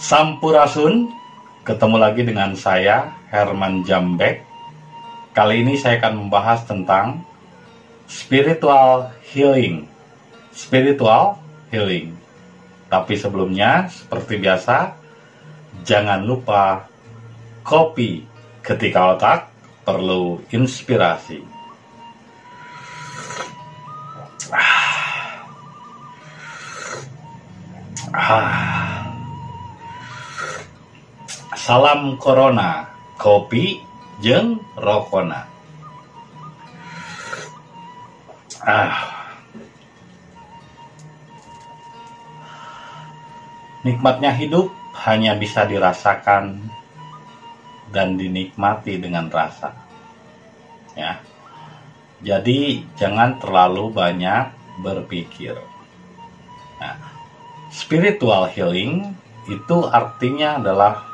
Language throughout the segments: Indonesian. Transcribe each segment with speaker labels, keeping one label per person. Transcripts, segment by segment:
Speaker 1: Sampurasun, ketemu lagi dengan saya Herman Jambek. Kali ini saya akan membahas tentang spiritual healing. Tapi sebelumnya, seperti biasa, jangan lupa kopi ketika otak perlu inspirasi. Salam corona, kopi jeung rokona. Nikmatnya hidup hanya bisa dirasakan dan dinikmati dengan rasa. Ya. Jadi jangan terlalu banyak berpikir. Nah, spiritual healing itu artinya adalah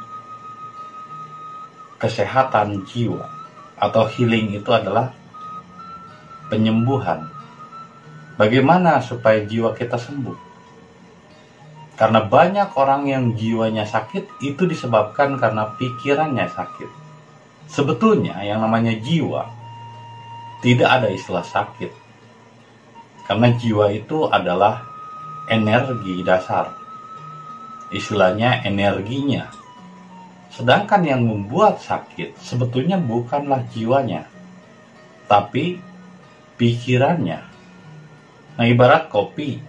Speaker 1: kesehatan jiwa, atau healing itu adalah penyembuhan. Bagaimana supaya jiwa kita sembuh? Karena banyak orang yang jiwanya sakit itu disebabkan karena pikirannya sakit. Sebetulnya yang namanya jiwa tidak ada istilah sakit. Karena jiwa itu adalah energi dasar. Istilahnya energinya. Sedangkan yang membuat sakit sebetulnya bukanlah jiwanya, tapi pikirannya. Nah, ibarat kopi.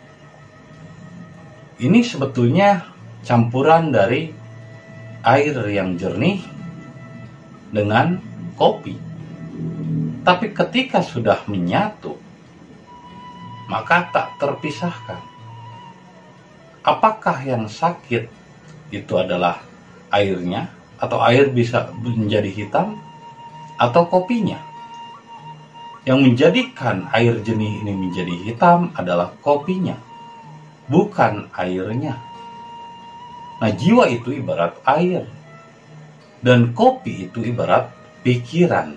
Speaker 1: Ini sebetulnya campuran dari air yang jernih dengan kopi. Tapi ketika sudah menyatu, maka tak terpisahkan. Apakah yang sakit itu adalah airnya, atau air bisa menjadi hitam, atau kopinya? Yang menjadikan air jernih ini menjadi hitam adalah kopinya, bukan airnya. Nah, jiwa itu ibarat air, dan kopi itu ibarat pikiran.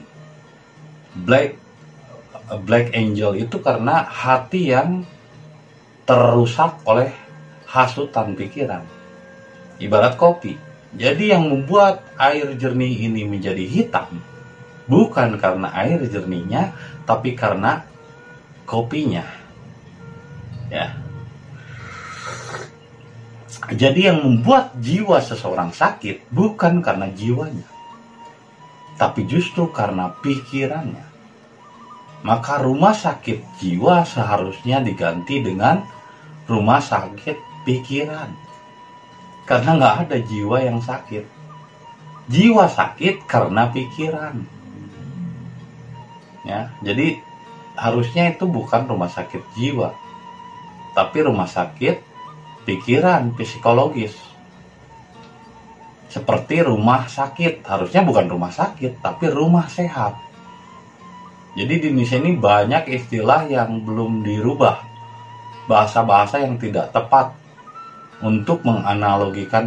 Speaker 1: Black angel itu karena hati yang terusak oleh hasutan pikiran. Ibarat kopi. Jadi yang membuat air jernih ini menjadi hitam bukan karena air jernihnya, tapi karena kopinya. Ya. Jadi yang membuat jiwa seseorang sakit bukan karena jiwanya, tapi justru karena pikirannya. Maka rumah sakit jiwa seharusnya diganti dengan rumah sakit pikiran. Karena nggak ada jiwa yang sakit. Jiwa sakit karena pikiran. Ya, jadi harusnya itu bukan rumah sakit jiwa, tapi rumah sakit pikiran, psikologis. Seperti rumah sakit, harusnya bukan rumah sakit, tapi rumah sehat. Jadi di Indonesia ini banyak istilah yang belum dirubah. Bahasa-bahasa yang tidak tepat untuk menganalogikan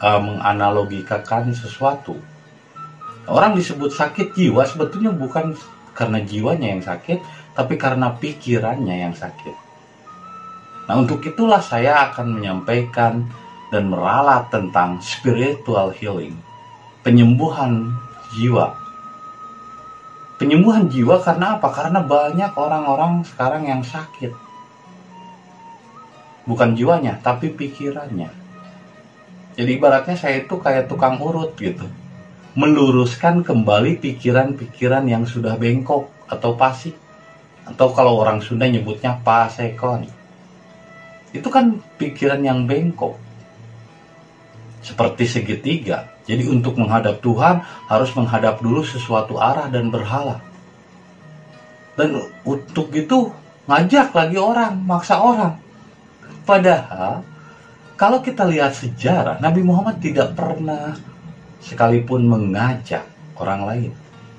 Speaker 1: sesuatu. Orang disebut sakit jiwa sebetulnya bukan karena jiwanya yang sakit, tapi karena pikirannya yang sakit. Nah, untuk itulah saya akan menyampaikan dan meralat tentang spiritual healing, penyembuhan jiwa. Penyembuhan jiwa karena apa? Karena banyak orang-orang sekarang yang sakit. Bukan jiwanya, tapi pikirannya. Jadi ibaratnya saya itu kayak tukang urut gitu. Meluruskan kembali pikiran-pikiran yang sudah bengkok atau pasik. Atau kalau orang Sunda nyebutnya pasekon. Itu kan pikiran yang bengkok. Seperti segitiga. Jadi untuk menghadap Tuhan harus menghadap dulu sesuatu arah dan berhala. Dan untuk itu ngajak lagi orang, maksa orang. Padahal kalau kita lihat sejarah, Nabi Muhammad tidak pernah sekalipun mengajak orang lain.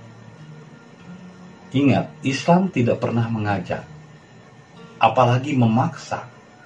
Speaker 1: Ingat, Islam tidak pernah mengajak, apalagi memaksa.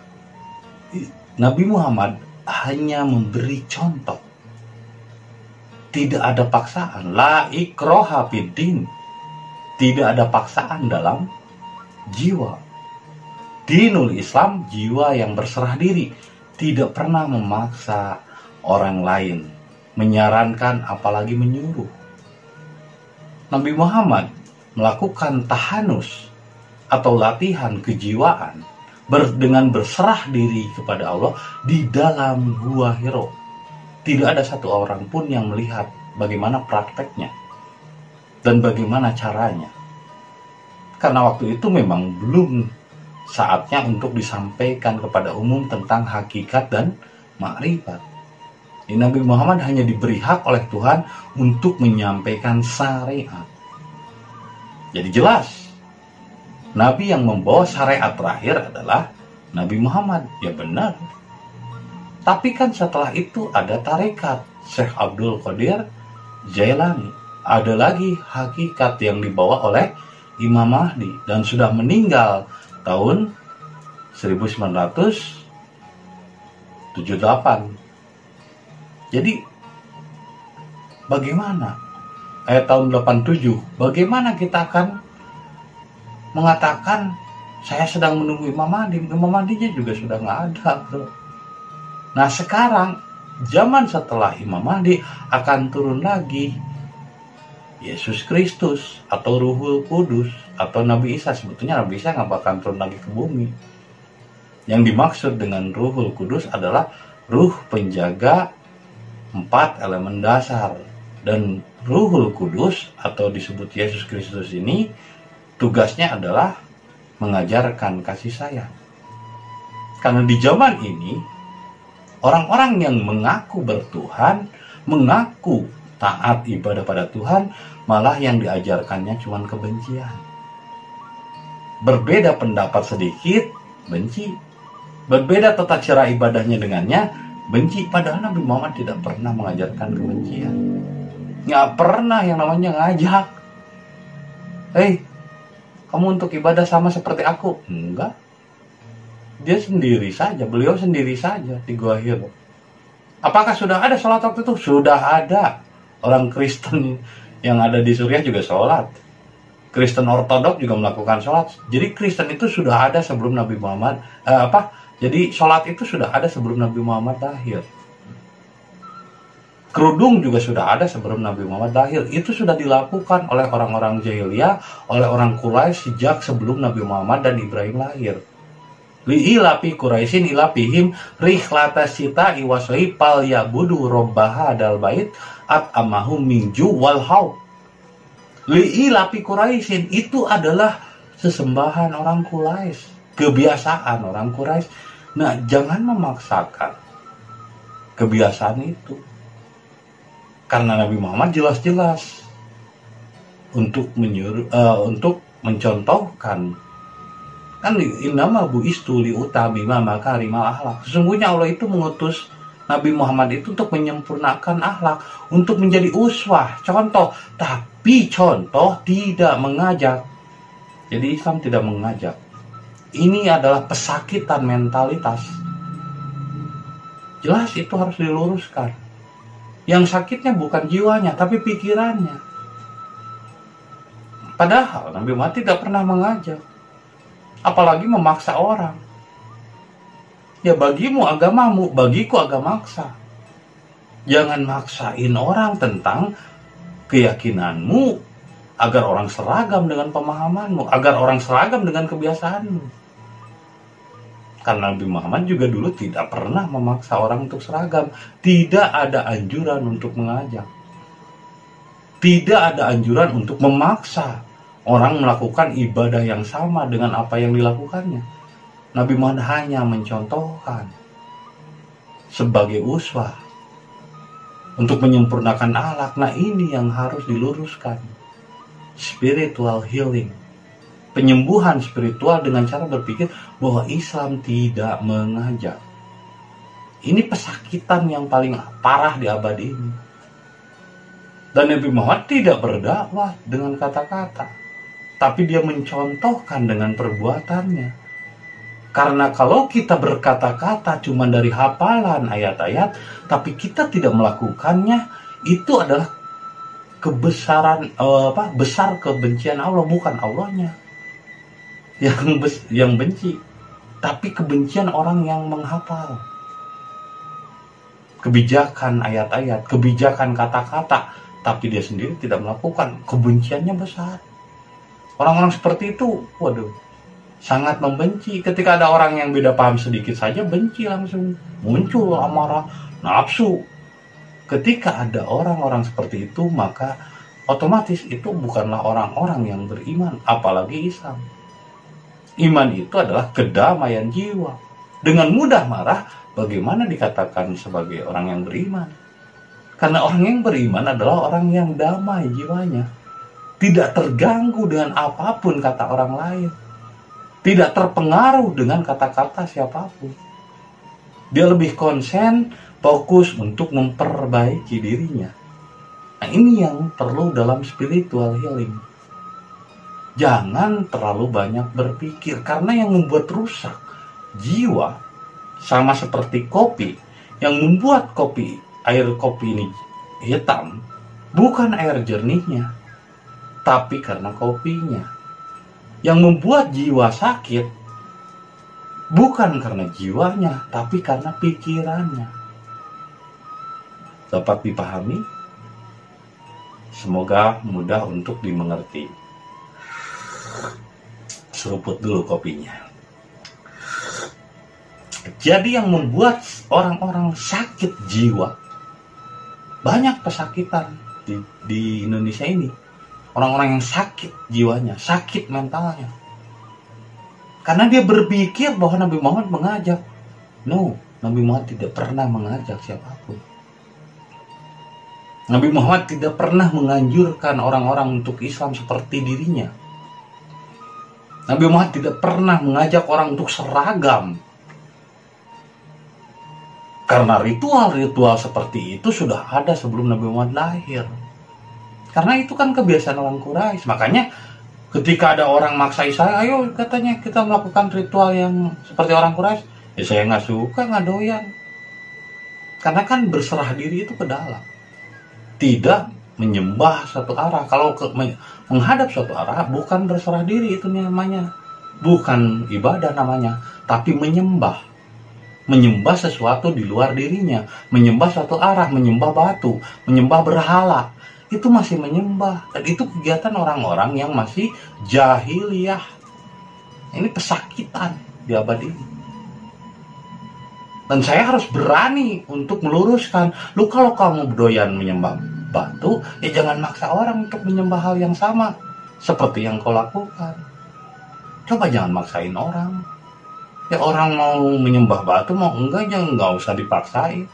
Speaker 1: Nabi Muhammad hanya memberi contoh. Tidak ada paksaan. La ikroha fiddin. Tidak ada paksaan dalam jiwa. Dinul Islam, jiwa yang berserah diri, tidak pernah memaksa, orang lain, menyarankan apalagi menyuruh. Nabi Muhammad melakukan tahanus atau latihan kejiwaan dengan berserah diri kepada Allah di dalam Gua Hiro. Tidak ada satu orang pun yang melihat bagaimana prakteknya dan bagaimana caranya. Karena waktu itu memang belum saatnya untuk disampaikan kepada umum tentang hakikat dan makrifat. Nabi Muhammad hanya diberi hak oleh Tuhan untuk menyampaikan syariat. Jadi jelas, Nabi yang membawa syariat terakhir adalah Nabi Muhammad. Ya benar. Tapi kan setelah itu ada tarekat Syekh Abdul Qadir Jailani. Ada lagi hakikat yang dibawa oleh Imam Mahdi dan sudah meninggal tahun 1978. Jadi bagaimana tahun 87, bagaimana kita akan mengatakan saya sedang menunggu Imam Mahdi? Imam Mahdinya juga sudah nggak ada, bro. Nah sekarang zaman setelah Imam Mahdi akan turun lagi Yesus Kristus atau Ruhul Kudus atau Nabi Isa. Sebetulnya Nabi Isa nggak bakal turun lagi ke bumi. Yang dimaksud dengan Ruhul Kudus adalah ruh penjaga 4 elemen dasar. Dan Ruhul Kudus atau disebut Yesus Kristus ini tugasnya adalah mengajarkan kasih sayang. Karena di zaman ini orang-orang yang mengaku bertuhan, mengaku taat ibadah pada Tuhan, malah yang diajarkannya cuma kebencian. Berbeda pendapat sedikit, benci. Berbeda tata cara ibadahnya dengannya, benci. Padahal Nabi Muhammad tidak pernah mengajarkan kebencian. Nggak pernah yang namanya ngajak. Hei, kamu untuk ibadah sama seperti aku. Enggak. Dia sendiri saja, beliau sendiri saja di Gua Hiro. Apakah sudah ada sholat waktu itu? Sudah ada. Orang Kristen yang ada di Suriah juga sholat. Kristen Ortodok juga melakukan sholat. Jadi Kristen itu sudah ada sebelum Nabi Muhammad. Jadi sholat itu sudah ada sebelum Nabi Muhammad lahir. Kerudung juga sudah ada sebelum Nabi Muhammad lahir. Itu sudah dilakukan oleh orang-orang jahiliyah, oleh orang Quraisy sejak sebelum Nabi Muhammad dan Ibrahim lahir. Li'ilapi Quraisyin ilapihim rikhlata sita iwasoi pal yabudu robbaha dal bait at amahum minju wal haw. Li'ilapi Quraisyin itu adalah sesembahan orang Quraisy, kebiasaan orang Quraisy. Nah, jangan memaksakan kebiasaan itu. Karena Nabi Muhammad jelas-jelas untuk mencontohkan, kan innama bu'istu liutamima makarimal akhlak. Sesungguhnya Allah itu mengutus Nabi Muhammad itu untuk menyempurnakan akhlak, untuk menjadi uswah, contoh. Tapi contoh tidak mengajak. Jadi Islam tidak mengajak. Ini adalah pesakitan mentalitas. Jelas itu harus diluruskan. Yang sakitnya bukan jiwanya, tapi pikirannya. Padahal Nabi Muhammad tidak pernah mengajak. Apalagi memaksa orang. Ya bagimu agamamu, bagiku agamaksa. Jangan maksain orang tentang keyakinanmu agar orang seragam dengan pemahamanmu, agar orang seragam dengan kebiasaanmu. Karena Nabi Muhammad juga dulu tidak pernah memaksa orang untuk seragam. Tidak ada anjuran untuk mengajak. Tidak ada anjuran untuk memaksa orang melakukan ibadah yang sama dengan apa yang dilakukannya. Nabi Muhammad hanya mencontohkan sebagai uswah untuk menyempurnakan akhlak. Nah ini yang harus diluruskan. Spiritual healing. Penyembuhan spiritual dengan cara berpikir bahwa Islam tidak mengajak. Ini pesakitan yang paling parah di abad ini. Dan Nabi Muhammad tidak berdakwah dengan kata-kata, tapi dia mencontohkan dengan perbuatannya. Karena kalau kita berkata-kata cuma dari hafalan ayat-ayat, tapi kita tidak melakukannya, itu adalah besar kebencian Allah, bukan Allahnya yang benci, tapi kebencian orang yang menghafal. kebijakan ayat-ayat, kebijakan kata-kata, tapi dia sendiri tidak melakukan, kebenciannya besar. Orang-orang seperti itu, waduh, sangat membenci. Ketika ada orang yang beda paham sedikit saja, benci langsung, muncul amarah, nafsu. Ketika ada orang-orang seperti itu, maka otomatis itu bukanlah orang-orang yang beriman, apalagi Islam. Iman itu adalah kedamaian jiwa. Dengan mudah marah, bagaimana dikatakan sebagai orang yang beriman? Karena orang yang beriman adalah orang yang damai jiwanya, tidak terganggu dengan apapun kata orang lain, tidak terpengaruh dengan kata-kata siapapun. Dia lebih konsen, fokus untuk memperbaiki dirinya. Nah, ini yang perlu dalam spiritual healing. Jangan terlalu banyak berpikir, karena yang membuat rusak jiwa sama seperti kopi. Yang membuat air kopi ini hitam bukan air jernihnya, tapi karena kopinya. Yang membuat jiwa sakit bukan karena jiwanya, tapi karena pikirannya. Dapat dipahami? Semoga mudah untuk dimengerti. Seruput dulu kopinya. Jadi yang membuat orang-orang sakit jiwa, banyak pesakitan di Indonesia ini. Orang-orang yang sakit jiwanya, sakit mentalnya. Karena dia berpikir bahwa Nabi Muhammad mengajak. No, Nabi Muhammad tidak pernah mengajak siapapun. Nabi Muhammad tidak pernah menganjurkan orang-orang untuk Islam seperti dirinya. Nabi Muhammad tidak pernah mengajak orang untuk seragam. Karena ritual-ritual seperti itu sudah ada sebelum Nabi Muhammad lahir. Karena itu kan kebiasaan orang Quraisy. Makanya ketika ada orang maksa saya, ayo katanya kita melakukan ritual yang seperti orang Quraisy, ya saya nggak suka, nggak doyan. Karena kan berserah diri itu ke dalam, tidak menyembah satu arah. Kalau menghadap suatu arah, bukan berserah diri itu namanya, bukan ibadah namanya, tapi menyembah. Menyembah sesuatu di luar dirinya, menyembah suatu arah, menyembah batu, menyembah berhala. Itu masih menyembah, dan itu kegiatan orang-orang yang masih jahiliyah. Ini pesakitan di abad ini. Dan saya harus berani untuk meluruskan, lu kalau kamu doyan menyembah batu, ya jangan maksa orang untuk menyembah hal yang sama seperti yang kau lakukan. Coba jangan maksain orang. Ya orang mau menyembah batu, mau enggak, jangan, enggak usah dipaksain.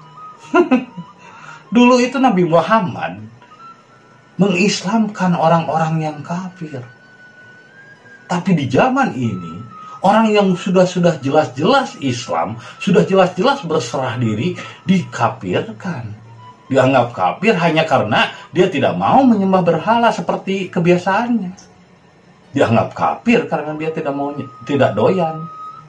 Speaker 1: Dulu itu Nabi Muhammad mengislamkan orang-orang yang kafir. Tapi di zaman ini, orang yang sudah jelas-jelas Islam, sudah jelas-jelas berserah diri, dikafirkan. Dianggap kafir hanya karena dia tidak mau menyembah berhala seperti kebiasaannya. Dianggap kafir karena dia tidak doyan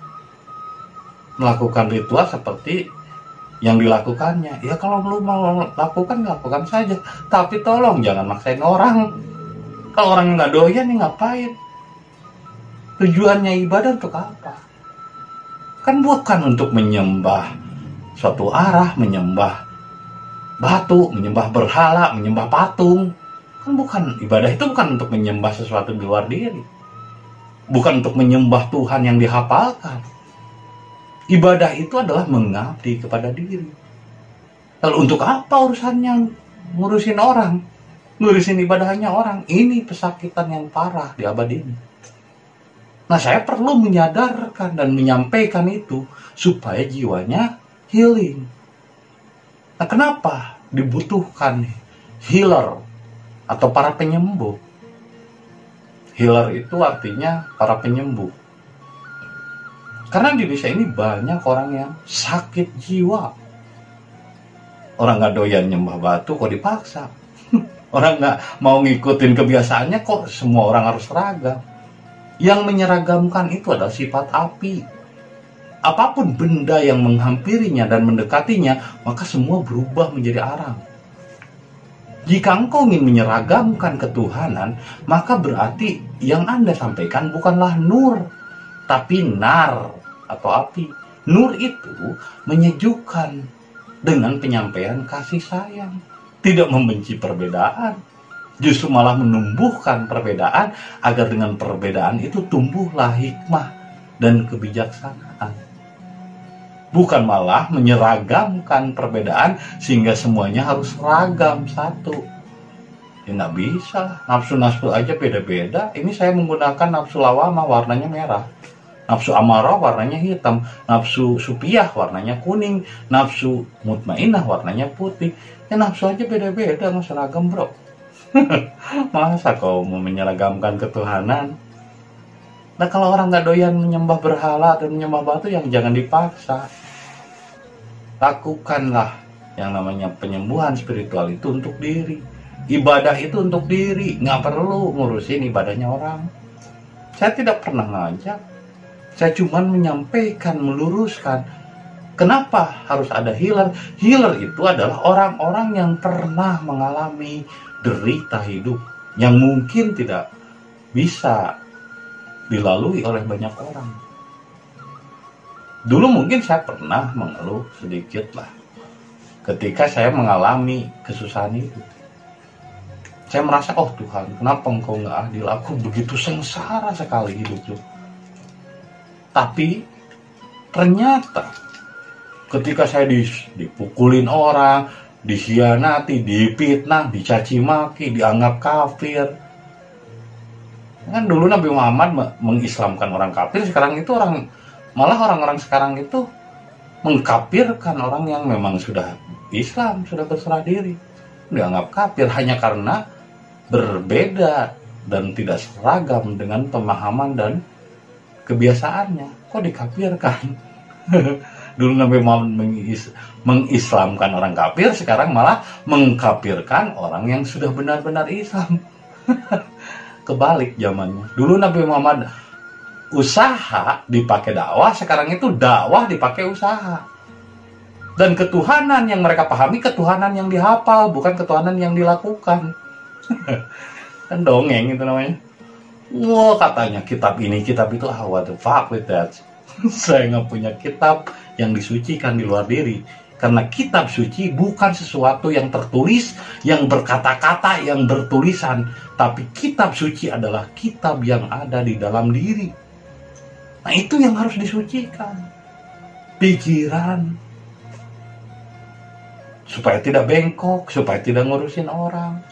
Speaker 1: melakukan ritual seperti yang dilakukannya. Ya kalau lu mau lakukan saja, tapi tolong jangan maksain orang. Kalau orang nggak doyan, ya ngapain? Tujuannya ibadah untuk apa? Kan bukan untuk menyembah suatu arah, menyembah batu, menyembah berhala, menyembah patung. Kan bukan, ibadah itu bukan untuk menyembah sesuatu di luar diri, bukan untuk menyembah Tuhan yang dihafalkan. Ibadah itu adalah mengabdi kepada diri. Lalu untuk apa urusannya ngurusin orang, ngurusin ibadahnya orang? Ini pesakitan yang parah di abad ini. Nah, saya perlu menyadarkan dan menyampaikan itu supaya jiwanya healing. Nah, kenapa dibutuhkan healer atau para penyembuh? Healer itu artinya para penyembuh. Karena di Indonesia ini banyak orang yang sakit jiwa. Orang nggak doyan nyembah batu kok dipaksa. Orang nggak mau ngikutin kebiasaannya kok semua orang harus seragam. Yang menyeragamkan itu adalah sifat api. Apapun benda yang menghampirinya dan mendekatinya, maka semua berubah menjadi arang. Jika engkau ingin menyeragamkan ketuhanan, maka berarti yang Anda sampaikan bukanlah nur, tapi nar atau api. Nur itu menyejukkan, dengan penyampaian kasih sayang. Tidak membenci perbedaan, justru malah menumbuhkan perbedaan agar dengan perbedaan itu tumbuhlah hikmah dan kebijaksanaan. Bukan malah menyeragamkan perbedaan sehingga semuanya harus seragam satu. Ya nggak bisa, nafsu-nafsu aja beda-beda. Ini saya menggunakan nafsu lawamah warnanya merah, nafsu amarah warnanya hitam, nafsu supiyah warnanya kuning, nafsu mutmainah warnanya putih. Ya nafsu aja beda-beda, nggak seragam bro. Masa kau mau menyeragamkan ketuhanan? Nah kalau orang nggak doyan menyembah berhala dan menyembah batu, yang jangan dipaksa. Lakukanlah yang namanya penyembuhan spiritual itu untuk diri. Ibadah itu untuk diri, nggak perlu ngurusin ibadahnya orang. Saya tidak pernah ngajak, saya cuma menyampaikan, meluruskan. Kenapa harus ada healer? Healer itu adalah orang-orang yang pernah mengalami derita hidup yang mungkin tidak bisa dilalui oleh banyak orang. Dulu mungkin saya pernah mengeluh sedikit lah ketika saya mengalami kesusahan itu. Saya merasa, oh Tuhan, kenapa engkau nggak adil? Aku begitu sengsara sekali hidupku. Tapi ternyata ketika saya dipukulin orang, dikhianati, difitnah, dicaci maki, dianggap kafir. Kan dulu Nabi Muhammad mengislamkan orang kafir, sekarang itu malah orang-orang sekarang itu mengkafirkan orang yang memang sudah Islam, sudah berserah diri. Dianggap kafir hanya karena berbeda dan tidak seragam dengan pemahaman dan kebiasaannya. Kok dikafirkan? Dulu Nabi Muhammad mengislamkan orang kafir, sekarang malah mengkafirkan orang yang sudah benar-benar Islam. Kebalik zamannya. Dulu Nabi Muhammad usaha dipakai dakwah, sekarang itu dakwah dipakai usaha. Dan ketuhanan yang mereka pahami, ketuhanan yang dihafal, bukan ketuhanan yang dilakukan. Kan dongeng itu namanya. Wah, katanya kitab ini, kitab itu, what the fuck with that. Saya nggak punya kitab yang disucikan di luar diri. Karena kitab suci bukan sesuatu yang tertulis, yang berkata-kata, yang bertulisan. Tapi kitab suci adalah kitab yang ada di dalam diri. Nah itu yang harus disucikan. Pikiran. Supaya tidak bengkok, supaya tidak ngurusin orang.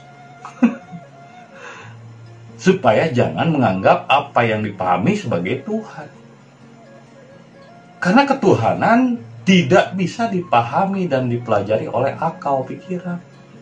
Speaker 1: Supaya jangan menganggap apa yang dipahami sebagai Tuhan. Karena ketuhanan tidak bisa dipahami dan dipelajari oleh akal pikiran.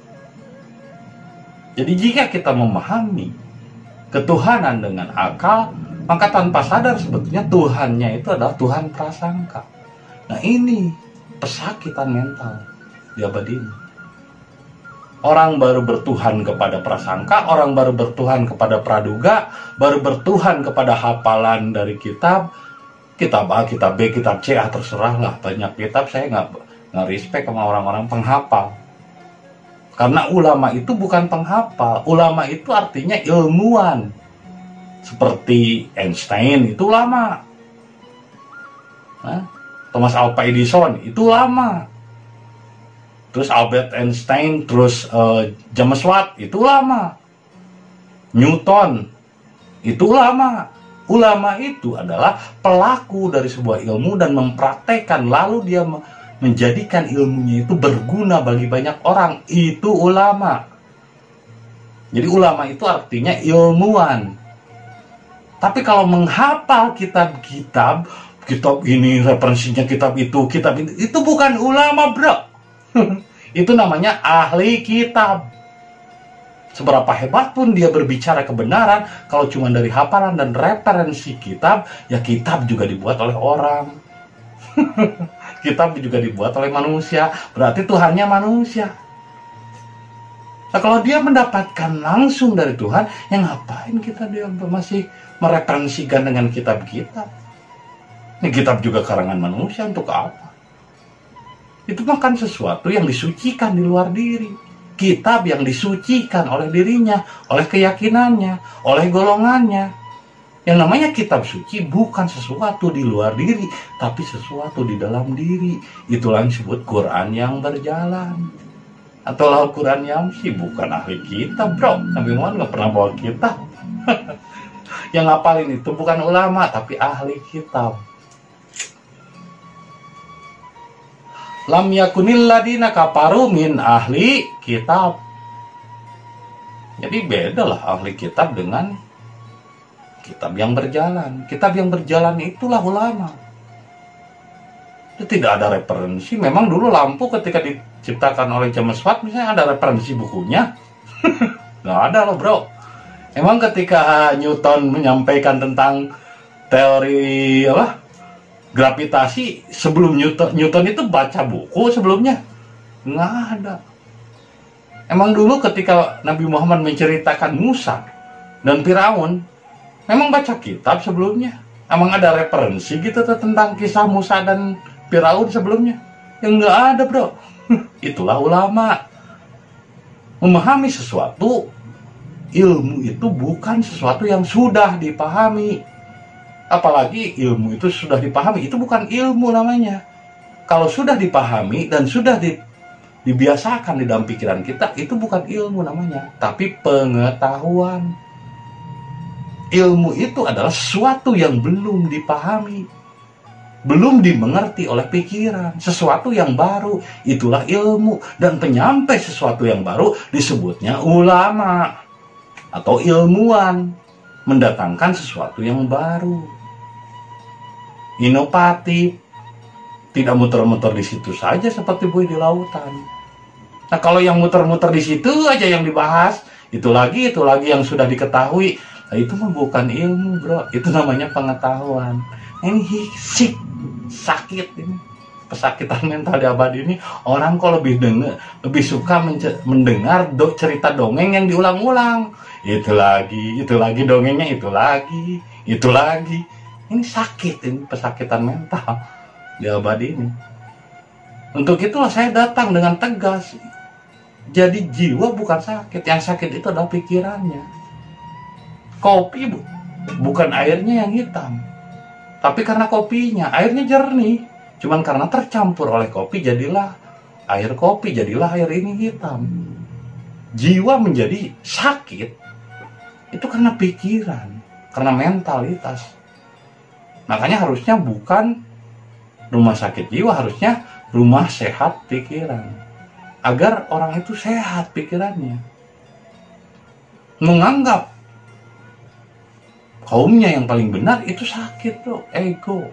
Speaker 1: Jadi jika kita memahami ketuhanan dengan akal, maka tanpa sadar sebetulnya Tuhannya itu adalah Tuhan prasangka. Nah ini pesakitan mental di abad ini. Orang baru bertuhan kepada prasangka, orang baru bertuhan kepada praduga, baru bertuhan kepada hafalan dari kitab A, kitab B, kitab C, terserah lah. Banyak kitab saya nggak respect sama orang-orang penghafal. Karena ulama itu bukan penghafal, ulama itu artinya ilmuwan. Seperti Einstein itu ulama. Thomas Alva Edison itu ulama. Terus Albert Einstein, terus James Watt itu ulama. Newton itu ulama. Ulama itu adalah pelaku dari sebuah ilmu dan mempraktekkan, lalu dia menjadikan ilmunya itu berguna bagi banyak orang. Itu ulama. Jadi ulama itu artinya ilmuwan. Tapi kalau menghafal kitab-kitab, kitab ini referensinya kitab itu bukan ulama bro. Itu namanya ahli kitab. Seberapa hebat pun dia berbicara kebenaran, kalau cuma dari hafalan dan referensi kitab, ya kitab juga dibuat oleh orang. Kitab juga dibuat oleh manusia, berarti Tuhannya manusia. Nah kalau dia mendapatkan langsung dari Tuhan, yang ngapain dia masih mereferensikan dengan kitab-kitab? Ini kitab juga karangan manusia, untuk apa? Itu bukan sesuatu yang disucikan di luar diri. Kitab yang disucikan oleh dirinya, oleh keyakinannya, oleh golongannya. Yang namanya kitab suci bukan sesuatu di luar diri, tapi sesuatu di dalam diri. Itulah yang disebut Quran yang berjalan. Atau Al-Quran yang sih bukan ahli kitab, bro. Nabi Muhammad nggak pernah bawa kitab. Yang ngapalin itu bukan ulama, tapi ahli kitab. Lam yakunil ladina kafaru min ahli kitab. Jadi beda lah ahli kitab dengan kitab yang berjalan. Kitab yang berjalan itulah ulama. Itu tidak ada referensi. Memang dulu lampu ketika diciptakan oleh James Watt misalnya ada referensi bukunya. Nggak ada loh, bro. Emang ketika Newton menyampaikan tentang teori gravitasi, sebelum Newton itu baca buku sebelumnya? Nggak ada. Emang dulu ketika Nabi Muhammad menceritakan Musa dan Firaun, memang baca kitab sebelumnya? Emang ada referensi gitu tentang kisah Musa dan Firaun sebelumnya? Yang nggak ada, bro. Itulah ulama. Memahami sesuatu, ilmu itu bukan sesuatu yang sudah dipahami. Apalagi ilmu itu sudah dipahami, itu bukan ilmu namanya. Kalau sudah dipahami dan sudah dibiasakan di dalam pikiran kita, itu bukan ilmu namanya, tapi pengetahuan. Ilmu itu adalah sesuatu yang belum dipahami, belum dimengerti oleh pikiran, sesuatu yang baru, itulah ilmu. Dan penyampai sesuatu yang baru disebutnya ulama atau ilmuwan, mendatangkan sesuatu yang baru, inovatif, tidak muter-muter di situ saja seperti buih di lautan. Nah, kalau yang muter-muter di situ aja yang dibahas, itu lagi yang sudah diketahui, nah, itu mah bukan ilmu, bro. Itu namanya pengetahuan. Ini sakit ini. Pesakitan mental di abad ini, orang kok lebih suka mendengar cerita dongeng yang diulang-ulang. Itu lagi dongengnya, itu lagi. Ini sakit, ini pesakitan mental di abad ini. Untuk itulah saya datang dengan tegas. Jadi jiwa bukan sakit, yang sakit itu adalah pikirannya. Kopi bukan airnya yang hitam, tapi karena kopinya, airnya jernih. Cuman karena tercampur oleh kopi, jadilah air kopi, jadilah air ini hitam. Jiwa menjadi sakit, itu karena pikiran, karena mentalitas. Makanya harusnya bukan rumah sakit jiwa, harusnya rumah sehat pikiran. Agar orang itu sehat pikirannya. Menganggap kaumnya yang paling benar itu sakit tuh, ego.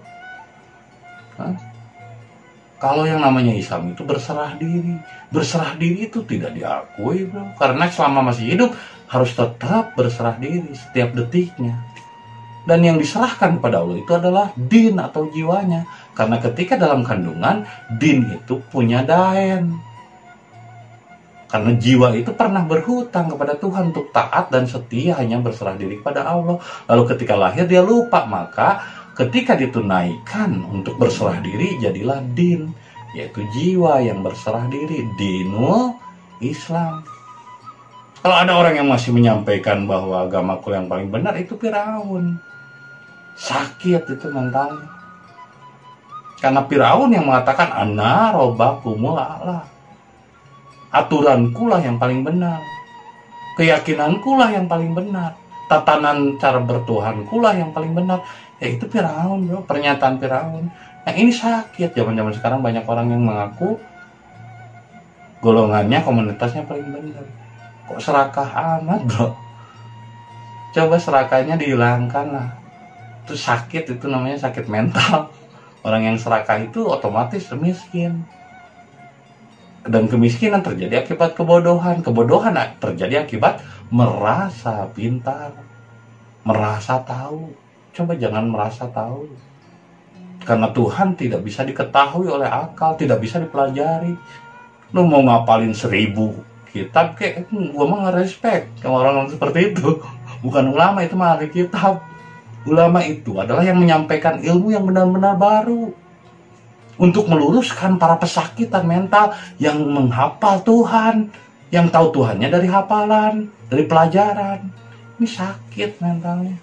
Speaker 1: Kalau yang namanya Islam itu berserah diri. Berserah diri itu tidak diakui, bro. Karena selama masih hidup harus tetap berserah diri setiap detiknya. Dan yang diserahkan kepada Allah itu adalah din atau jiwanya. Karena ketika dalam kandungan, din itu punya daen. Karena jiwa itu pernah berhutang kepada Tuhan untuk taat dan setia, hanya berserah diri kepada Allah. Lalu ketika lahir dia lupa, maka ketika ditunaikan untuk berserah diri, jadilah din, yaitu jiwa yang berserah diri, dinul Islam. Kalau ada orang yang masih menyampaikan bahwa agamaku yang paling benar, itu Firaun. Sakit itu mentalnya. Karena Firaun yang mengatakan ana robbakumul a'la. Aturanku lah yang paling benar. Keyakinanku lah yang paling benar. Tatanan cara bertuhanku lah yang paling benar. Ya itu Firaun, bro, pernyataan Firaun. Nah, ini sakit. Zaman-zaman sekarang banyak orang yang mengaku golongannya, komunitasnya paling benar. Kok serakah amat, bro? Coba serakahnya dihilangkan lah. Itu sakit, itu namanya sakit mental. Orang yang serakah itu otomatis miskin. Dan kemiskinan terjadi akibat kebodohan. Kebodohan terjadi akibat merasa pintar, merasa tahu. Coba jangan merasa tahu. Karena Tuhan tidak bisa diketahui oleh akal, tidak bisa dipelajari. Lu mau ngapalin 1000 kitab, kayak gua mah nggak respect sama orang seperti itu. Bukan ulama, itu mah ahli kitab. Ulama itu adalah yang menyampaikan ilmu yang benar-benar baru. Untuk meluruskan para pesakitan mental yang menghafal Tuhan, yang tahu Tuhannya dari hafalan, dari pelajaran. Ini sakit mentalnya.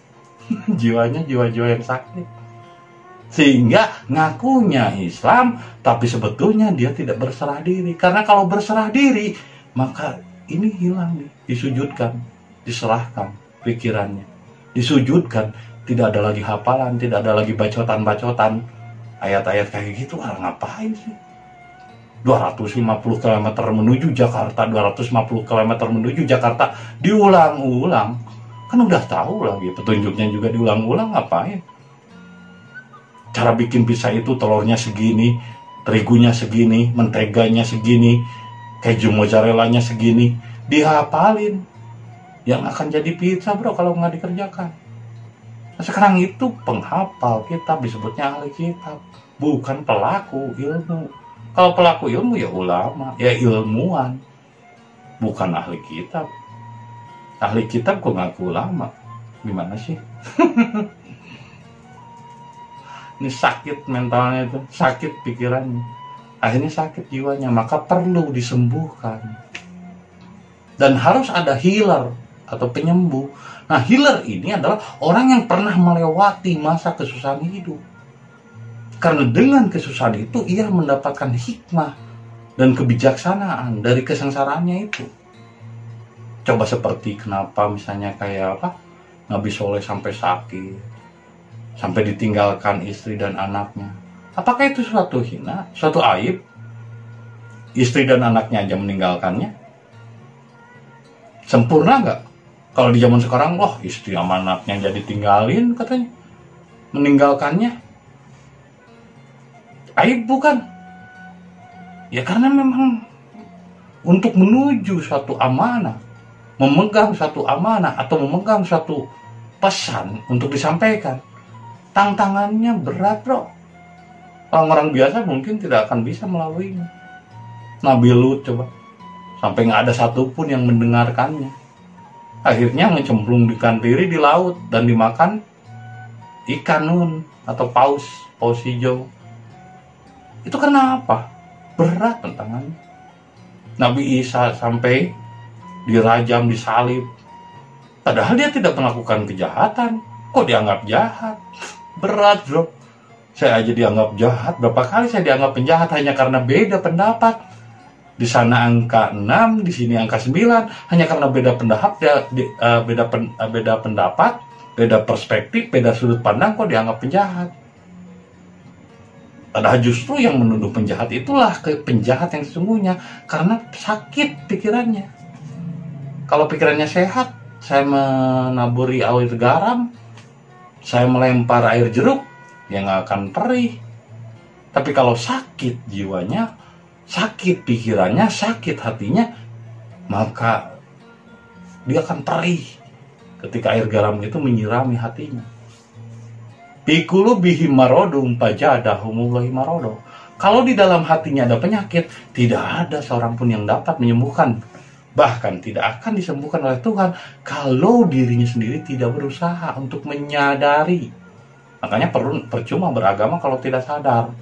Speaker 1: Jiwanya jiwa-jiwa yang sakit. Sehingga ngakunya Islam, tapi sebetulnya dia tidak berserah diri. Karena kalau berserah diri, maka ini hilang nih, disujudkan, diserahkan pikirannya, disujudkan, tidak ada lagi hafalan, tidak ada lagi bacotan-bacotan, ayat-ayat kayak gitu. Ngapain sih? 250 km menuju Jakarta, 250 km menuju Jakarta, diulang-ulang. Kan udah tahu lagi, petunjuknya juga diulang-ulang, ngapain? Cara bikin pizza itu telurnya segini, terigunya segini, menteganya segini, keju mozzarellanya segini, dihafalin. Yang akan jadi pizza bro kalau nggak dikerjakan. Nah, sekarang itu penghafal kitab disebutnya ahli kitab, bukan pelaku ilmu. Kalau pelaku ilmu ya ulama, ya ilmuwan, bukan ahli kitab. Ahli kitab kok ngaku ulama? Gimana sih? Ini sakit mentalnya itu, sakit pikirannya, akhirnya sakit jiwanya, maka perlu disembuhkan. Dan harus ada healer atau penyembuh. Nah, healer ini adalah orang yang pernah melewati masa kesusahan hidup. Karena dengan kesusahan itu ia mendapatkan hikmah dan kebijaksanaan dari kesengsaraannya itu. Coba seperti kenapa misalnya kayak Nabi Soleh sampai sakit, sampai ditinggalkan istri dan anaknya. Apakah itu suatu hina, suatu aib? Istri dan anaknya aja meninggalkannya. Sempurna nggak? Kalau di zaman sekarang, wah istri sama anaknya jadi tinggalin katanya, meninggalkannya. Aib bukan? Ya karena memang untuk menuju suatu amanah, memegang suatu amanah atau memegang suatu pesan untuk disampaikan, tantangannya berat bro. Orang-orang biasa mungkin tidak akan bisa melaluinya. Nabi Lut coba, sampai nggak ada satupun yang mendengarkannya. Akhirnya ngecemplungkan diri di laut dan dimakan ikan nun atau paus hijau. Itu karena apa? Berat tantangannya. Nabi Isa sampai dirajam, disalib. Padahal dia tidak melakukan kejahatan. Kok dianggap jahat? Berat bro. Saya aja dianggap jahat. Berapa kali saya dianggap penjahat hanya karena beda pendapat. Di sana angka 6, di sini angka 9. Hanya karena beda pendapat, beda perspektif, beda sudut pandang, kok dianggap penjahat. Padahal justru yang menuduh penjahat itulah penjahat yang sesungguhnya, karena sakit pikirannya. Kalau pikirannya sehat, saya menaburi air garam, saya melempar air jeruk, ya nggak akan perih. Tapi kalau sakit jiwanya, sakit pikirannya, sakit hatinya, maka dia akan perih ketika air garam itu menyirami hatinya. Pikulu bihi marodum pajadahumullahi marodo. Kalau di dalam hatinya ada penyakit, tidak ada seorang pun yang dapat menyembuhkan. Bahkan tidak akan disembuhkan oleh Tuhan kalau dirinya sendiri tidak berusaha untuk menyadari. Makanya percuma beragama kalau tidak sadar.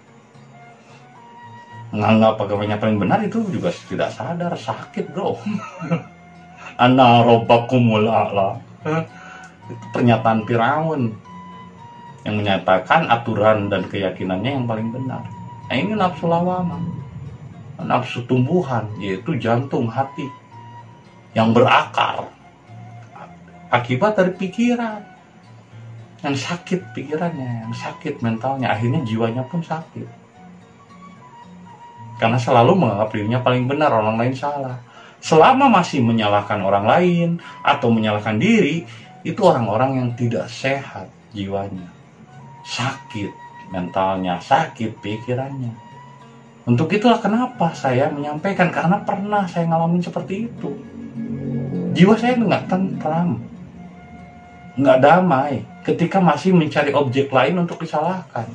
Speaker 1: Menganggap agamanya paling benar itu juga tidak sadar, sakit bro. Ana robbakumul a'la. Itu pernyataan Firaun yang menyatakan aturan dan keyakinannya yang paling benar. Nah ini nafsu lawamah, nafsu tumbuhan, yaitu jantung hati yang berakar akibat dari pikiran yang sakit pikirannya, yang sakit mentalnya, akhirnya jiwanya pun sakit karena selalu menganggap dirinya paling benar, orang lain salah. Selama masih menyalahkan orang lain atau menyalahkan diri, itu orang-orang yang tidak sehat jiwanya, sakit mentalnya, sakit pikirannya. Untuk itulah kenapa saya menyampaikan, karena pernah saya ngalamin seperti itu. Jiwa saya nggak tentram, nggak damai ketika masih mencari objek lain untuk disalahkan,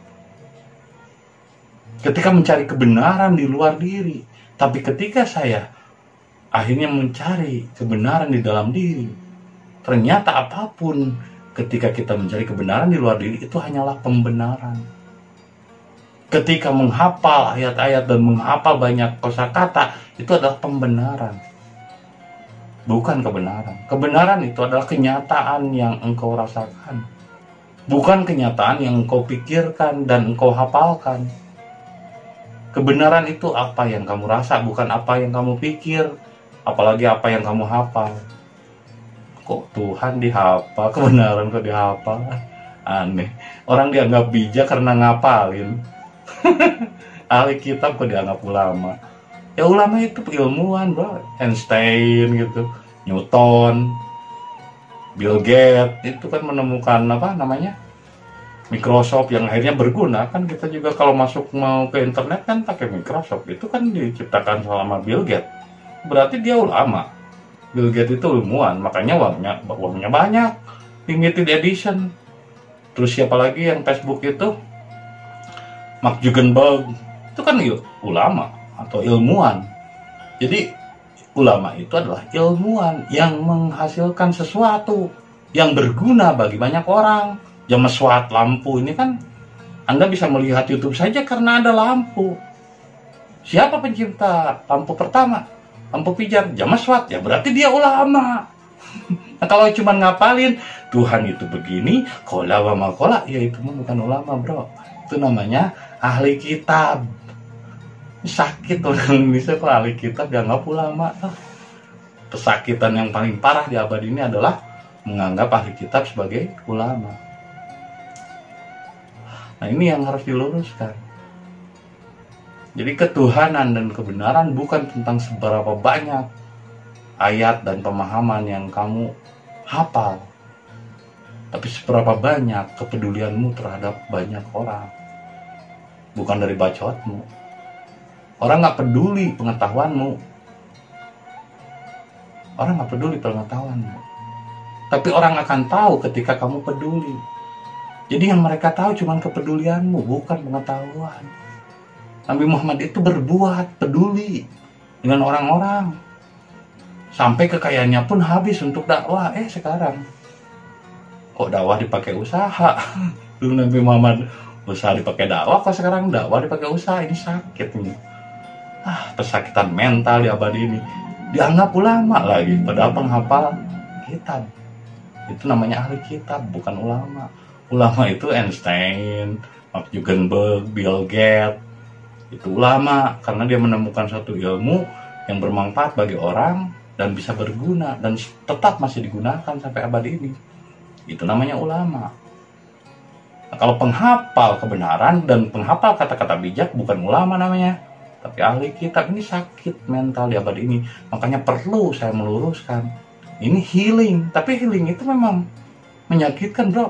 Speaker 1: ketika mencari kebenaran di luar diri. Tapi ketika saya akhirnya mencari kebenaran di dalam diri, ternyata apapun ketika kita mencari kebenaran di luar diri itu hanyalah pembenaran. Ketika menghafal ayat-ayat dan menghafal banyak kosakata, itu adalah pembenaran. bukan kebenaran. Kebenaran itu adalah kenyataan yang engkau rasakan, bukan kenyataan yang engkau pikirkan dan engkau hafalkan. Kebenaran itu apa yang kamu rasa, bukan apa yang kamu pikir, apalagi apa yang kamu hafal. Kok Tuhan dihafal, kebenaran kok dihafal? Aneh. Orang dianggap bijak karena ngapalin. Ahli kitab kok dianggap ulama. Ya ulama itu ilmuwan, bro. Einstein gitu, Newton, Bill Gates itu kan menemukan apa namanya, Microsoft yang akhirnya berguna. Kan kita juga kalau masuk mau ke internet kan pakai Microsoft, itu kan diciptakan sama Bill Gates. Berarti dia ulama. Bill Gates itu ilmuwan, makanya uangnya banyak, limited edition. Terus siapa lagi yang Facebook itu, Mark Zuckerberg, itu kan ulama atau ilmuwan. Jadi ulama itu adalah ilmuwan yang menghasilkan sesuatu yang berguna bagi banyak orang. Jameswatt lampu ini kan Anda bisa melihat YouTube saja karena ada lampu. Siapa pencipta lampu pertama? Lampu pijar, Jameswatt, ya berarti dia ulama. Nah, kalau cuma ngapalin Tuhan itu begini, kola wa makola, ya itu bukan ulama, bro. Itu namanya ahli kitab. Sakit orang Indonesia kalau ahli kitab dianggap ulama. Pesakitan yang paling parah di abad ini adalah menganggap ahli kitab sebagai ulama. Nah, ini yang harus diluruskan. Jadi ketuhanan dan kebenaran bukan tentang seberapa banyak ayat dan pemahaman yang kamu hafal, tapi seberapa banyak kepedulianmu terhadap banyak orang. Bukan dari bacotmu. Orang gak peduli pengetahuanmu. Orang gak peduli pengetahuanmu, tapi orang akan tahu ketika kamu peduli. Jadi yang mereka tahu cuma kepedulianmu, bukan pengetahuan. Nabi Muhammad itu berbuat peduli dengan orang-orang, sampai kekayaannya pun habis untuk dakwah. Sekarang kok dakwah dipakai usaha? Dulu Nabi Muhammad usaha dipakai dakwah, kok sekarang dakwah dipakai usaha? Ini sakit nih. Pesakitan mental di abad ini. Dianggap ulama lagi, padahal penghafal kitab. Itu namanya ahli kitab, bukan ulama. Ulama itu Einstein, Mark Zuckerberg, Bill Gates. Itu ulama karena dia menemukan satu ilmu yang bermanfaat bagi orang dan bisa berguna dan tetap masih digunakan sampai abad ini. Itu namanya ulama. Nah, kalau penghafal kebenaran dan penghafal kata-kata bijak bukan ulama namanya, tapi ahli kitab. Ini sakit mental di abad ini. Makanya perlu saya meluruskan. Ini healing, tapi healing itu memang menyakitkan, bro.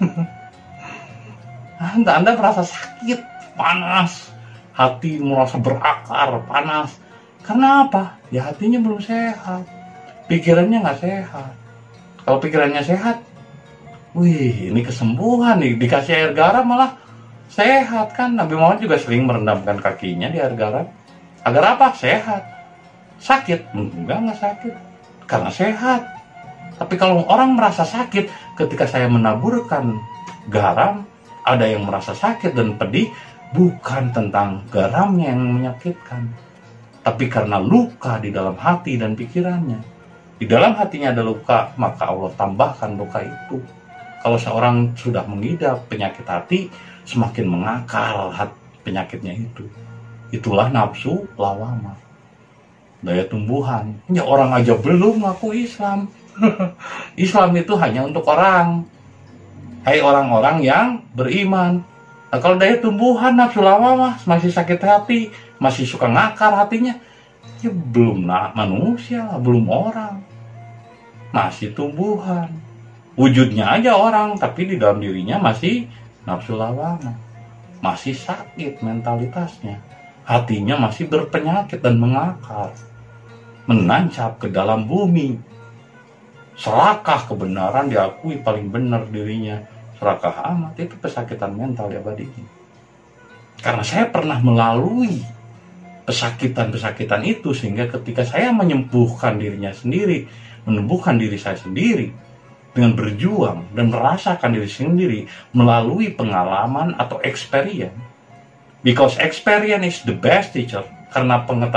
Speaker 1: Anda merasa sakit, panas, hati merasa berakar, panas. Karena apa? Ya hatinya belum sehat, pikirannya nggak sehat. Kalau pikirannya sehat, wih, ini kesembuhan nih, dikasih air garam malah sehat kan. Nabi Muhammad juga sering merendamkan kakinya di air garam. Agar apa? Sehat. Sakit? Enggak sakit, karena sehat. Tapi kalau orang merasa sakit ketika saya menaburkan garam, ada yang merasa sakit dan pedih, bukan tentang garamnya yang menyakitkan, tapi karena luka di dalam hati dan pikirannya. Di dalam hatinya ada luka, maka Allah tambahkan luka itu. Kalau seorang sudah mengidap penyakit hati, semakin mengakar penyakitnya itu. Itulah nafsu lawamah, daya tumbuhan. Ya orang aja belum ngaku Islam. Islam itu hanya untuk orang, hai orang-orang yang beriman. Nah, kalau daya tumbuhan nafsu lawamah masih sakit hati, masih suka ngakar hatinya, ya belum manusia, belum orang, masih tumbuhan. Wujudnya aja orang, tapi di dalam dirinya masih nafsu lawamah, masih sakit mentalitasnya, hatinya masih berpenyakit dan mengakar, menancap ke dalam bumi. Serakah kebenaran diakui paling benar dirinya, serakah amat. Itu pesakitan mental di abad ini. Karena saya pernah melalui pesakitan-pesakitan itu, sehingga ketika saya menyembuhkan dirinya sendiri, menyembuhkan diri saya sendiri dengan berjuang dan merasakan diri sendiri melalui pengalaman atau experience. Because experience is the best teacher. Karena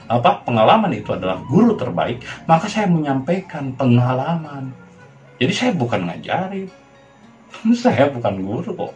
Speaker 1: pengalaman itu adalah guru terbaik, maka saya menyampaikan pengalaman. Jadi saya bukan ngajarin. Saya bukan guru kok.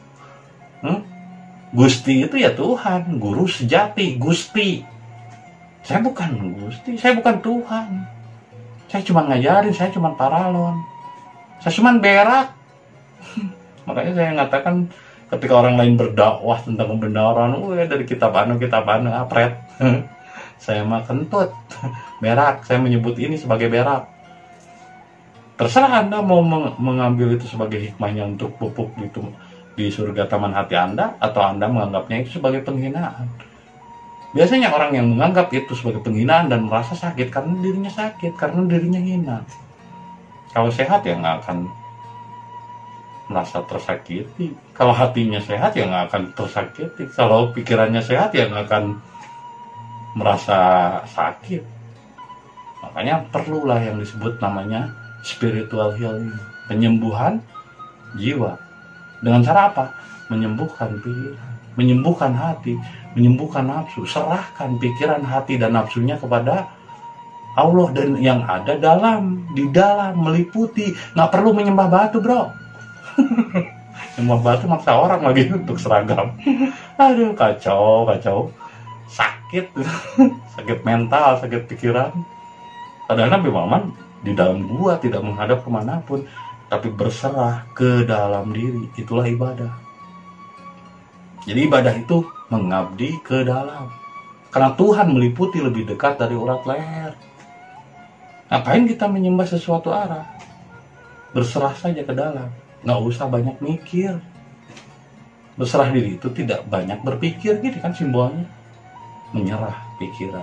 Speaker 1: Gusti itu ya Tuhan, guru sejati, Gusti. Saya bukan Gusti, saya bukan Tuhan. Saya cuma ngajarin, saya cuma paralon. Saya cuma berak. Makanya saya mengatakan ketika orang lain berdakwah tentang kebenaran, dari kitab anu apret. Saya mah kentut, berak. Saya menyebut ini sebagai berak. Terserah Anda mau mengambil itu sebagai hikmahnya untuk pupuk itu di surga taman hati Anda, atau Anda menganggapnya itu sebagai penghinaan. Biasanya orang yang menganggap itu sebagai penghinaan dan merasa sakit karena dirinya sakit, karena dirinya hina. Kalau sehat ya nggak akan merasa tersakiti. Kalau hatinya sehat ya nggak akan tersakiti. Kalau pikirannya sehat ya nggak akan merasa sakit. Makanya perlulah yang disebut namanya spiritual healing, penyembuhan jiwa. Dengan cara apa? Menyembuhkan pikiran, menyembuhkan hati, menyembuhkan nafsu. Serahkan pikiran, hati, dan nafsunya kepada Allah, dan yang ada di dalam meliputi. Nggak perlu menyembah batu, bro. Menyembah batu maksa orang lagi untuk seragam. Aduh, kacau. Sakit. Sakit mental, sakit pikiran. Padahal Nabi Muhammad di dalam gua tidak menghadap kemanapun, tapi berserah ke dalam diri. Itulah ibadah. Jadi ibadah itu mengabdi ke dalam, karena Tuhan meliputi lebih dekat dari urat leher. Ngapain kita menyembah sesuatu arah? Berserah saja ke dalam, nggak usah banyak mikir. Berserah diri itu tidak banyak berpikir, gitu kan simbolnya. Menyerah pikiran,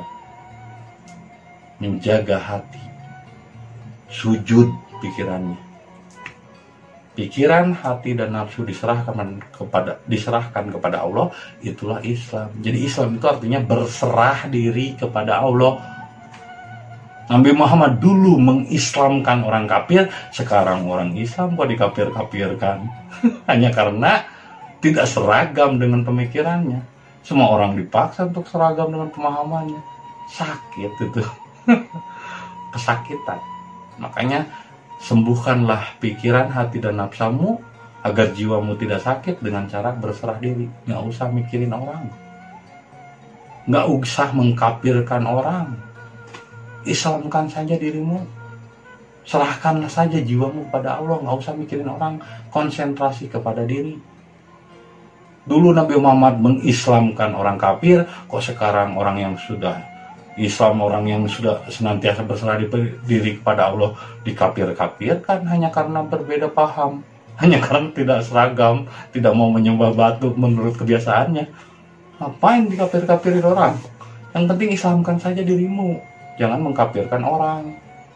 Speaker 1: menjaga hati, sujud pikirannya. Pikiran, hati, dan nafsu diserahkan kepada Allah. Itulah Islam. Jadi Islam itu artinya berserah diri kepada Allah. Nabi Muhammad dulu mengislamkan orang kafir, sekarang orang Islam kok dikafir-kafirkan. Hanya karena tidak seragam dengan pemikirannya. Semua orang dipaksa untuk seragam dengan pemahamannya. Sakit itu. Kesakitan. Makanya sembuhkanlah pikiran, hati, dan nafsamu agar jiwamu tidak sakit dengan cara berserah diri. Nggak usah mikirin orang, nggak usah mengkafirkan orang. Islamkan saja dirimu, serahkanlah saja jiwamu kepada Allah. Nggak usah mikirin orang, konsentrasi kepada diri. Dulu Nabi Muhammad mengislamkan orang kafir, kok sekarang orang yang sudah Islam, orang yang sudah senantiasa berserah diri kepada Allah, dikafir-kafirkan hanya karena berbeda paham, hanya karena tidak seragam, tidak mau menyembah batu menurut kebiasaannya. Ngapain dikafir-kafirin orang? Yang penting Islamkan saja dirimu, jangan mengkafirkan orang.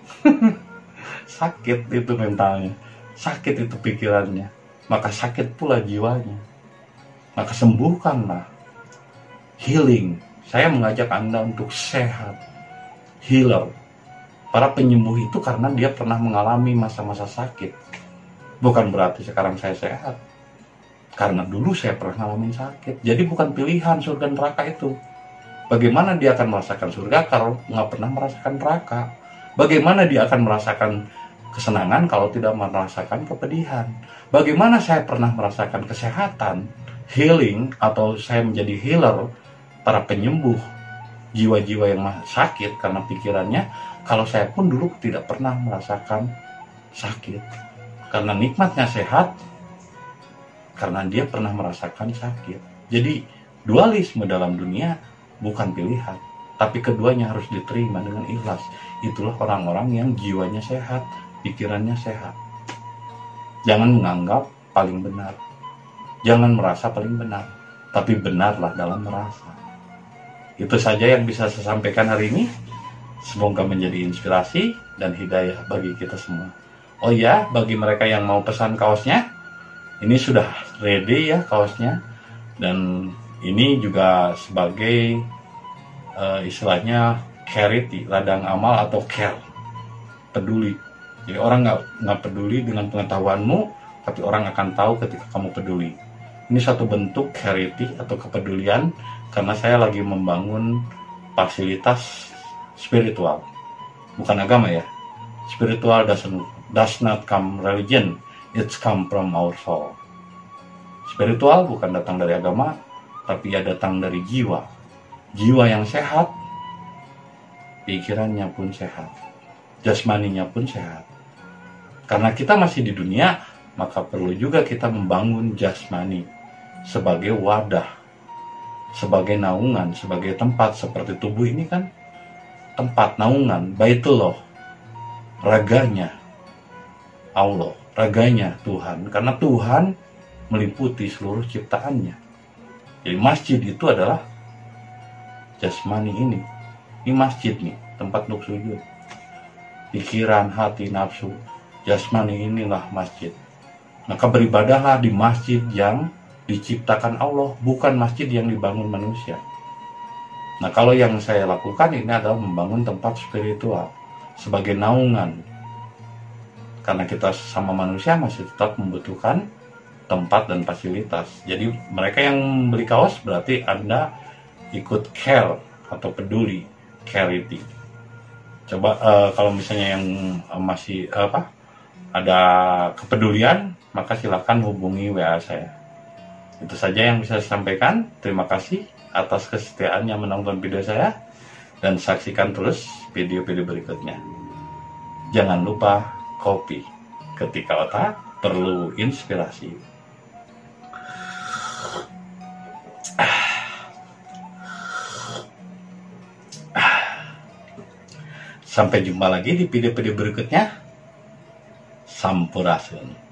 Speaker 1: Sakit itu mentalnya, sakit itu pikirannya, maka sakit pula jiwanya. Maka sembuhkanlah, healing. Saya mengajak Anda untuk sehat, healer. Para penyembuh itu karena dia pernah mengalami masa-masa sakit. Bukan berarti sekarang saya sehat, karena dulu saya pernah ngalamin sakit. Jadi bukan pilihan surga neraka itu. Bagaimana dia akan merasakan surga kalau nggak pernah merasakan neraka? Bagaimana dia akan merasakan kesenangan kalau tidak merasakan kepedihan? Bagaimana saya pernah merasakan kesehatan, healing, atau saya menjadi healer, para penyembuh jiwa-jiwa yang sakit karena pikirannya, kalau saya pun dulu tidak pernah merasakan sakit. Karena nikmatnya sehat, karena dia pernah merasakan sakit. Jadi dualisme dalam dunia bukan pilihan, tapi keduanya harus diterima dengan ikhlas. Itulah orang-orang yang jiwanya sehat, pikirannya sehat. Jangan menganggap paling benar, jangan merasa paling benar, tapi benarlah dalam merasa. Itu saja yang bisa saya sampaikan hari ini. Semoga menjadi inspirasi dan hidayah bagi kita semua. Oh ya, bagi mereka yang mau pesan kaosnya, ini sudah ready ya kaosnya. Dan ini juga sebagai istilahnya charity, ladang amal atau care, peduli. Jadi orang nggak peduli dengan pengetahuanmu, tapi orang akan tahu ketika kamu peduli. Ini satu bentuk charity atau kepedulian, karena saya lagi membangun fasilitas spiritual, bukan agama ya. Spiritual does not come religion, it's come from our soul. Spiritual bukan datang dari agama, tapi ya datang dari jiwa. Jiwa yang sehat, pikirannya pun sehat, jasmaninya pun sehat. Karena kita masih di dunia, maka perlu juga kita membangun jasmani sebagai wadah, sebagai naungan, sebagai tempat. Seperti tubuh ini kan tempat naungan, baitullah, raganya Allah, raganya Tuhan. Karena Tuhan meliputi seluruh ciptaannya. Jadi masjid itu adalah jasmani ini. Ini masjid nih, tempat untuk sujud. Pikiran, hati, nafsu, jasmani inilah masjid. Maka beribadahlah di masjid yang diciptakan Allah, bukan masjid yang dibangun manusia. Nah, kalau yang saya lakukan ini adalah membangun tempat spiritual sebagai naungan. Karena kita sama manusia masih tetap membutuhkan tempat dan fasilitas. Jadi mereka yang beli kaos berarti Anda ikut care atau peduli, charity. Coba kalau misalnya yang masih ada kepedulian, maka silakan hubungi WA saya. Itu saja yang bisa saya sampaikan. Terima kasih atas kesetiaannya menonton video saya, dan saksikan terus video-video berikutnya. Jangan lupa kopi ketika otak perlu inspirasi. Sampai jumpa lagi di video-video berikutnya. Sampurasun.